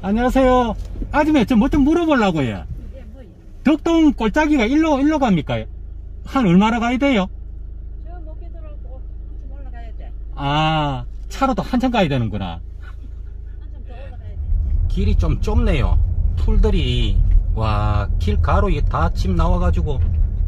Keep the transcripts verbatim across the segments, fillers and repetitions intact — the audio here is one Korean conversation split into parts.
안녕하세요. 아줌마, 저 뭐 좀 물어보려고요. 예, 뭐요? 덕동 꼴짜기가 일로, 일로 갑니까? 한 얼마나 가야 돼요? 저 목에들하고 한참 올라가야 돼. 아, 차로도 한참 가야 되는구나. 한참 더 올라가야 돼. 길이 좀 좁네요. 풀들이, 와, 길 가로에 다 집 나와가지고.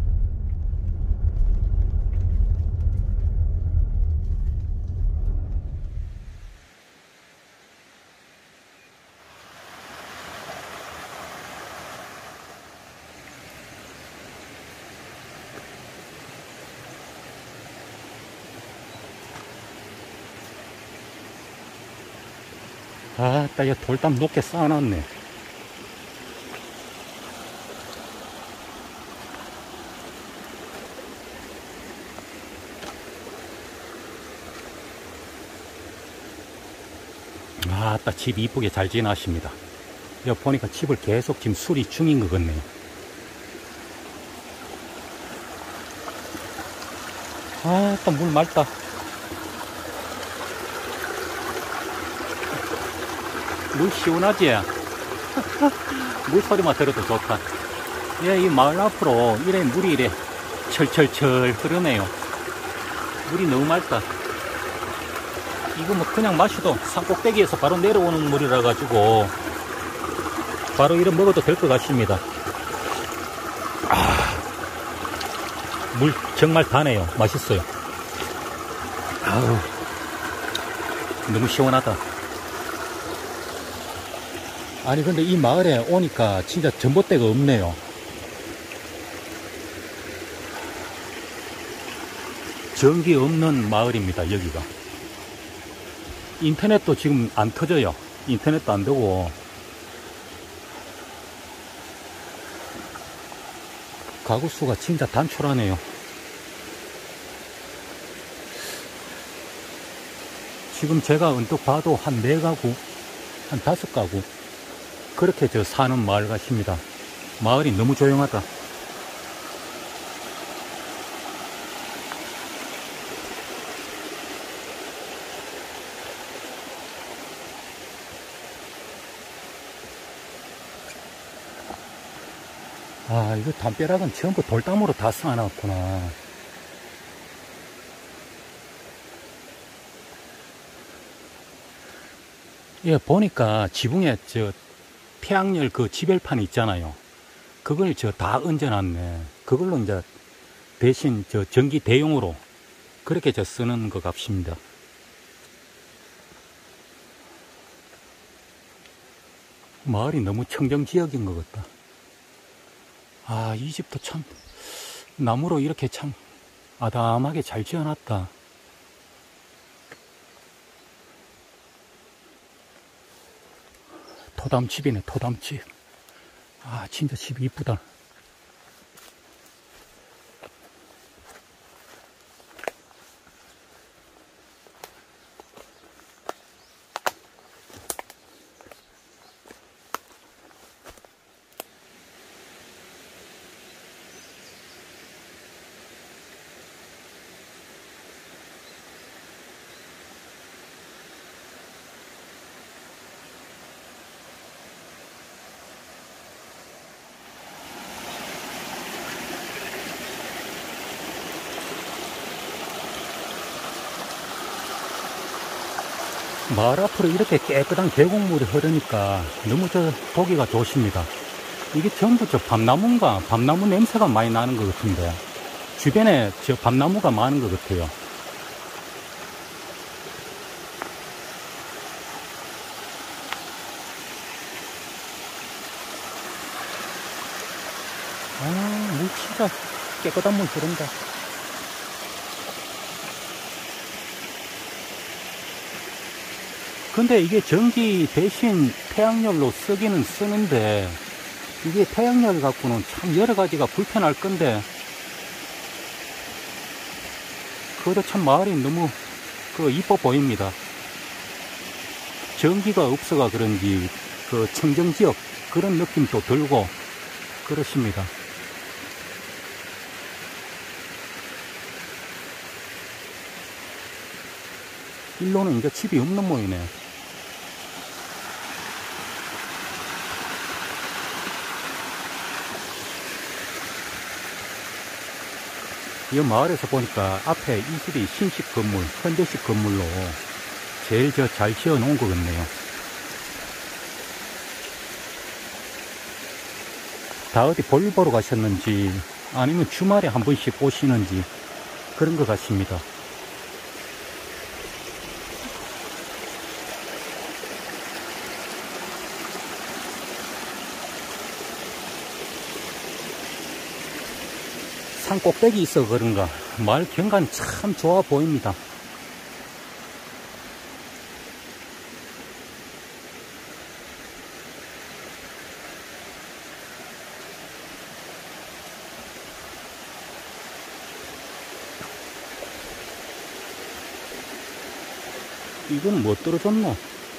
아따, 이 돌담 높게 쌓아놨네. 아따, 집 이쁘게 잘 지나십니다. 여기 보니까 집을 계속 지금 수리 중인 것 같네요. 아따, 물 맑다. 물 시원하지? 물 소리만 들어도 좋다. 예, 이 마을 앞으로 이래 물이 이래 철철철 흐르네요. 물이 너무 맑다. 이거 뭐 그냥 마셔도 산꼭대기에서 바로 내려오는 물이라 가지고 바로 이래 먹어도 될 것 같습니다. 아, 물 정말 다네요. 맛있어요. 아우, 너무 시원하다. 아니 근데 이 마을에 오니까 진짜 전봇대가 없네요. 전기 없는 마을입니다. 여기가. 인터넷도 지금 안 터져요. 인터넷도 안 되고 가구 수가 진짜 단촐하네요. 지금 제가 언뜻 봐도 한 네 가구, 한 다섯 가구 그렇게 저 사는 마을 같습니다. 마을이 너무 조용하다. 아, 이거 담벼락은 전부 돌담으로 다 쌓아놨구나. 예, 보니까 지붕에 저 태양열 그 지별판 있잖아요. 그걸 저 다 얹어놨네. 그걸로 이제 대신 저 전기 대용으로 그렇게 저 쓰는 것 같습니다. 마을이 너무 청정지역인 것 같다. 아, 이 집도 참 나무로 이렇게 참 아담하게 잘 지어놨다. 토담집이네, 토담집. 아, 진짜 집이 이쁘다. 마을 앞으로 이렇게 깨끗한 계곡물이 흐르니까 너무 저 보기가 좋습니다. 이게 전부 저 밤나무인가 밤나무 냄새가 많이 나는 것 같은데 주변에 저 밤나무가 많은 것 같아요. 아, 물 진짜 깨끗한 물 흐른다. 근데 이게 전기 대신 태양열로 쓰기는 쓰는데 이게 태양열 갖고는 참 여러 가지가 불편할 건데 그래도 참 마을이 너무 그 이뻐 보입니다. 전기가 없어가 그런지 그 청정지역 그런 느낌도 들고 그렇습니다. 일로는 이제 집이 없는 모이네. 이 마을에서 보니까 앞에 이 집이 신식 건물, 현대식 건물로 제일 저 잘 지어 놓은 것 같네요. 다 어디 볼 보러 가셨는지 아니면 주말에 한 번씩 오시는지 그런 것 같습니다. 산 꼭대기 있어 그런가 마을 경관이 참 좋아 보입니다. 이건 뭐 떨어졌노?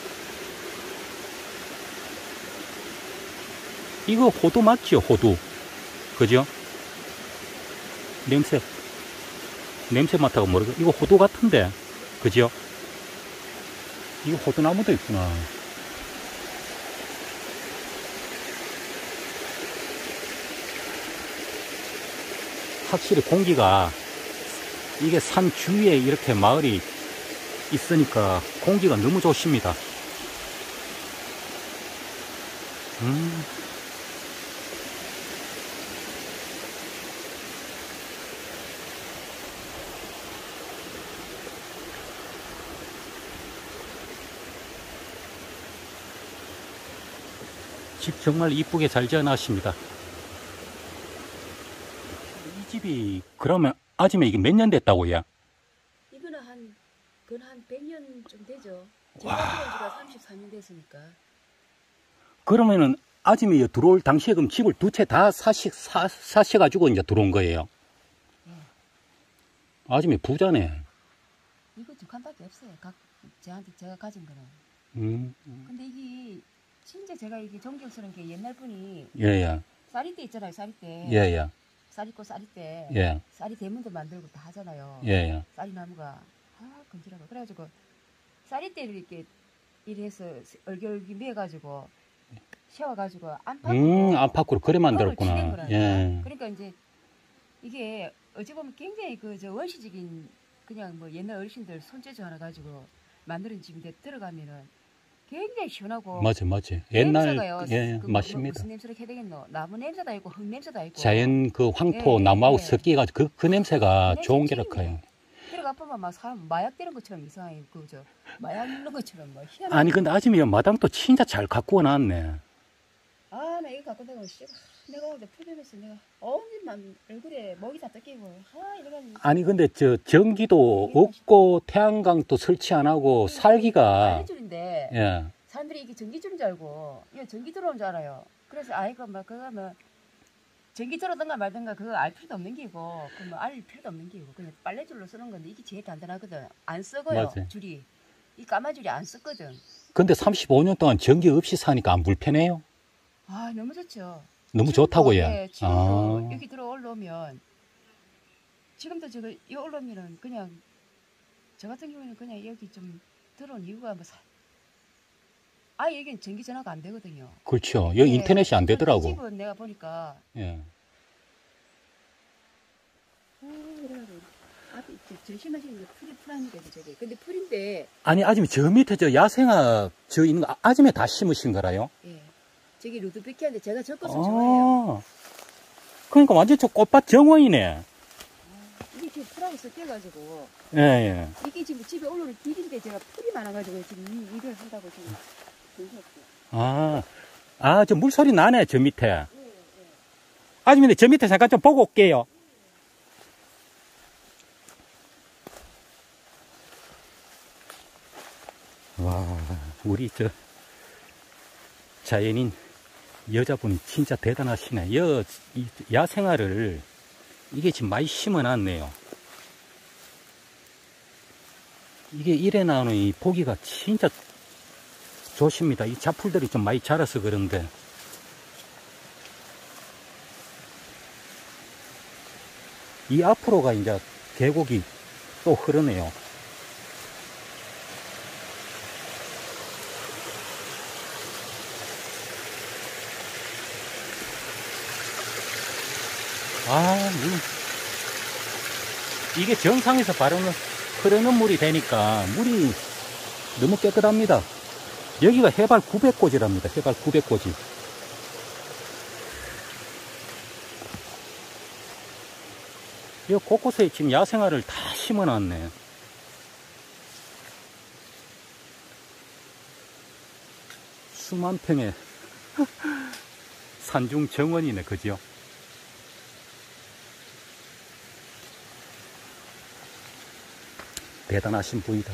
이거 호두 맞죠? 호두. 그죠? 냄새. 냄새 맡아가 모르겠 이거 호두 같은데. 그죠? 이거 호두나무도 있구나. 확실히 공기가, 이게 산 주위에 이렇게 마을이 있으니까 공기가 너무 좋습니다. 음. 집 정말 이쁘게 잘 지어놨습니다. 이 집이 그러면 아침에 이게 몇 년 됐다고요? 이거는 한, 그건 한 백 년 좀 되죠. 제가 들어온 지가 삼십사 년 됐으니까. 그러면은 아침에 들어올 당시에 그럼 집을 두 채 다 사시, 사, 사셔가지고 이제 들어온 거예요? 네. 아침에 부자네. 이거 두 칸밖에 없어요. 각, 저한테 제가 가진 거는. 음. 근데 이게, 진짜 제가 이게 존경스러운 게 옛날 분이 예, 예. 쌀이대 있잖아요, 쌀이대. 예, 예. 쌀 있고 쌀이대. 예. 쌀이 대문도 만들고 다 하잖아요. 예, 예. 쌀이나무가. 아, 건지라고. 그래가지고, 쌀이대를 이렇게 일해서 얼결기 매가지고, 세워가지고, 안팎으로. 음, 안팎으로 그래 만들었구나. 거라니까. 예. 그러니까 이제, 이게, 어찌 보면 굉장히 그, 저, 원시적인, 그냥 뭐 옛날 어르신들 손재주 하나 가지고 만드는 집인데 들어가면은 굉장히 시원하고. 맞아, 맞아. 옛날, 냄새가요. 예, 그 뭐, 맞습니다. 무슨 냄새를 해야 되겠노? 나무 냄새도 있고, 흙 냄새도 있고. 자연 그 황토 예, 나무하고 예. 섞여가지고 그, 그 냄새가 그 좋은 냄새 게라카요. 들어가 보면 막 사람 마약 되는 것처럼 이상해. 그저 마약 있는 것처럼 막 희한하게. 아니 근데 아침에 마당도 진짜 잘 가꾸어 놨네. 아, 나 이거 갖고 내가 씨, 내가 오늘 풀뱀에서 내가 언제만 얼굴에 먹이 다 뜯기고 아 이래가지고. 아니 근데 저 전기도 없고 태양광도 설치 안 하고 살기가 전기줄인데 예. 사람들이 이게 전기줄인 줄 알고 이거 전기 들어온 줄 알아요. 그래서 아이고 막 그거 뭐 전기 들어오든가 말든가 그거 알 필요도 없는 기고 그 뭐 알 필요도 없는 기고 그냥 빨래줄로 쓰는 건데 이게 제일 간단하거든. 안 썩어요. 맞아요. 줄이 이 까만 줄이 안 썩거든. 근데 삼십오 년 동안 전기 없이 사니까 안 불편해요? 아 너무 좋죠. 너무 지금도, 좋다고요? 예, 지금도 아. 여기 들어 올라오면 지금도 저거 여기 올라오면은 그냥 저 같은 경우에는 그냥 여기 좀 들어온 이유가 뭐 사, 아 여기는 전기 전화가 안 되거든요. 그렇죠. 여기 예, 인터넷이 안 이 되더라고. 집은 내가 보니까 예. 아 그래가지고 앞에 제일 심하신 게 풀이 풀하니까 저게 근데 풀인데 아니 아줌에 저 밑에 저 야생화 저 있는 거 아줌에 다 심으신 거라요? 예 저기 루드베키한테 제가 적어서 좋아해요. 아. 그러니까 완전 저 꽃밭 정원이네. 이게 지금 풀하고 섞여가지고 예, 예. 이게 지금 집에 올라오는 길인데 제가 풀이 많아가지고 지금 이 일을 한다고 지금 정신없어요. 아, 아, 저 물소리 나네, 저 밑에. 아줌마, 저 밑에 잠깐 좀 보고 올게요. 와, 우리 저 자연인 여자분이 진짜 대단하시네. 여, 이 야생화를 이게 지금 많이 심어놨네요. 이게 이래 나오는 이 보기가 진짜 좋습니다. 이 잡풀들이 좀 많이 자라서 그런데. 이 앞으로가 이제 계곡이 또 흐르네요. 아, 이 이게 정상에서 바르는 흐르는 물이 되니까 물이 너무 깨끗합니다. 여기가 해발 구백 고지랍니다. 해발 구백 고지. 이 곳곳에 지금 야생화를 다 심어놨네. 수만 평의 산중 정원이네, 그죠? 대단하신 분이다.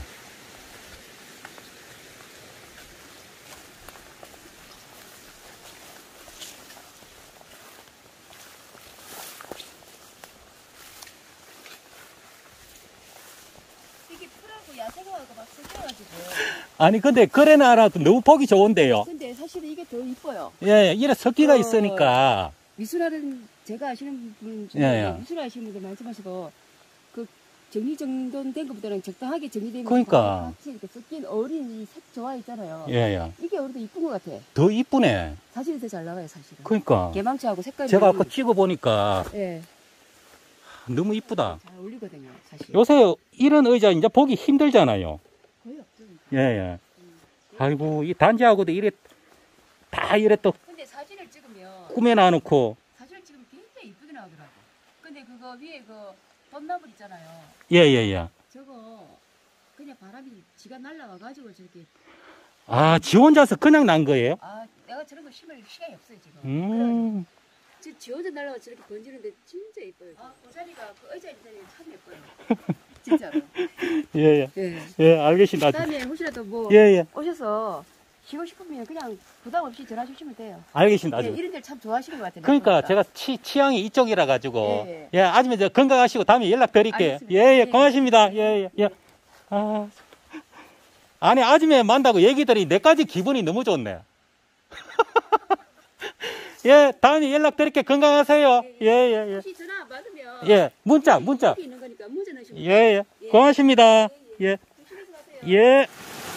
이게 풀하고 야생화가 막 섞여가지고. 아니 근데 그래는 알아도 너무 보기 좋은데요. 근데 사실은 이게 더 이뻐요. 예, 이래 섞기가 어, 있으니까. 미술하는 제가 아시는 분 중에 예, 예. 미술하시는 분들 말씀하셔도 그 정리정돈된 것보다는 적당하게 정리되면 그러니까. 같이 이렇게 섞인 어린 이 색 조화 있잖아요. 예, 예. 이게 오히려 더 이쁜 것 같아. 더 이쁘네. 사진이 더 잘 나와요, 사실은. 그러니까. 개망치하고 색깔이. 제가 아까 찍어보니까 예, 너무 이쁘다. 잘 어울리거든요, 사실. 요새 이런 의자 이제 보기 힘들잖아요. 거의 없죠. 예, 예. 아이고, 이 단지하고도 이래, 다 이래 또 근데 사진을 찍으면 꾸며놔놓고. 사진을 찍으면 굉장히 이쁘게 나오더라고. 근데 그거 위에 그 벚나물 있잖아요. 예, 예, 예. 저거 그냥 바람이 지가 날라와가지고 저렇게. 아, 지 혼자서 그냥 난 거예요? 아, 내가 저런 거 심을 시간이 없어요 지금. 음. 지, 지 혼자 날라와 저렇게 번지는데 진짜 예뻐요. 아, 그 자리가 그 의자 있는 자리가 참 예뻐요. 진짜로. 예, 예. 예. 예, 알겠습니다. 그다음에 혹시라도 뭐 예, 예. 오셔서 쉬고 싶으면 그냥 부담 없이 전화 주시면 돼요. 알겠습니다. 예, 아주. 이런 데를 참 좋아하시는 것 같아요. 그러니까 보니까. 제가 치, 취향이 이쪽이라 가지고. 예. 예, 아줌마 저 건강하시고 다음에 연락 드릴게요. 알겠습니다. 예, 예, 예. 고맙습니다. 예, 예, 예. 아. 아니, 아줌마 만나고 얘기들이 내까지 기분이 너무 좋네. 예, 다음에 연락 드릴게요. 건강하세요. 예, 예, 예. 혹시 전화 받으면 예, 문자, 문자. 여기 있는 거니까 문자 넣으시면 예, 예. 고맙습니다. 예, 조심해서 가세요. 예.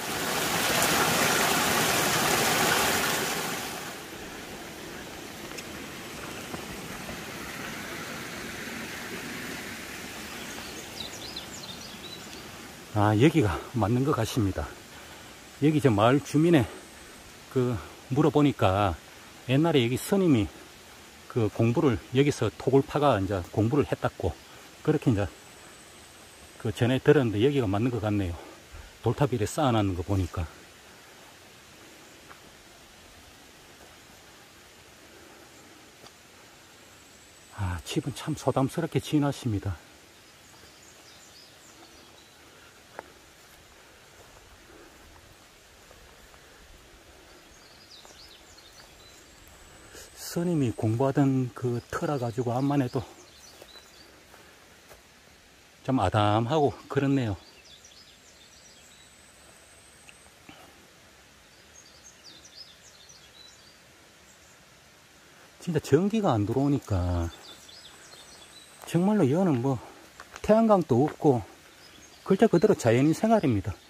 아, 여기가 맞는 것 같습니다. 여기 저 마을 주민의 그 물어보니까 옛날에 여기 스님이 그 공부를 여기서 톡을 파가 이제 공부를 했다고 그렇게 이제 그 전에 들었는데 여기가 맞는 것 같네요. 돌탑 이래 쌓아놨는 거 보니까. 아, 집은 참 소담스럽게 지어놨습니다. 스님이 공부하던 그 터라 가지고 암만 해도 좀 아담하고 그렇네요. 진짜 전기가 안 들어오니까 정말로 여는 뭐 태양광도 없고 글자 그대로 자연인 생활입니다.